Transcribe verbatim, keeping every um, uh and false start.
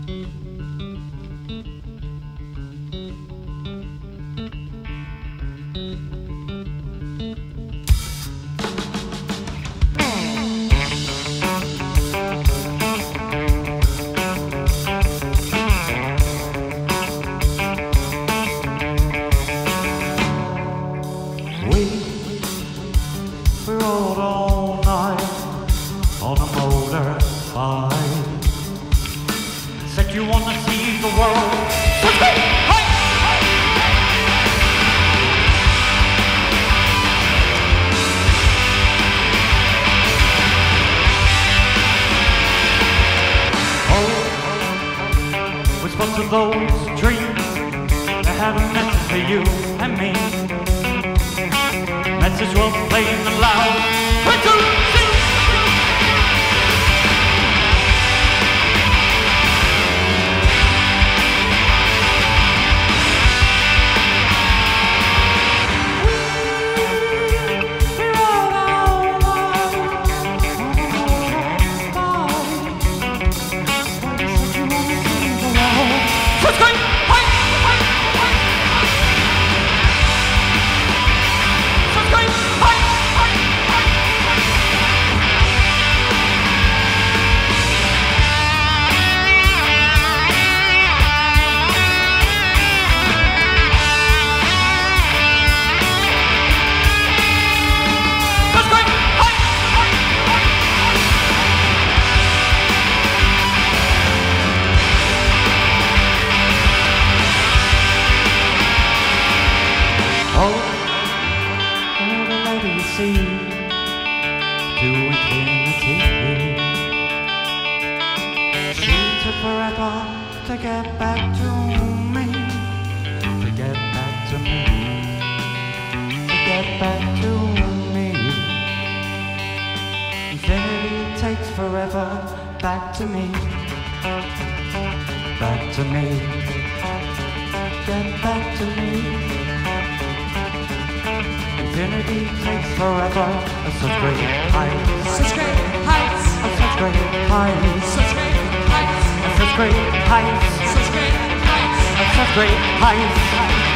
We rode all night on a motorbike. Said you wanna see the world. Hey! Oh, which one of those dreams that had a message for you and me? Message was playing aloud. One, two, three. We rode all night on a motorbike. Said you wanna see the world. First grade, hey, hey, hey. First grade, hey, hey, hey, hey. First grade, hey, hey, hey, hey. Oh, the lady you see to infinity. She took forever to get back to me, to get back to me, to get back to me. Infinity takes forever back to me, back to me, get back to me. Infinity takes forever. Such great heights, Such great heights, such great heights, such great heights, such great heights, such great heights. such great heights.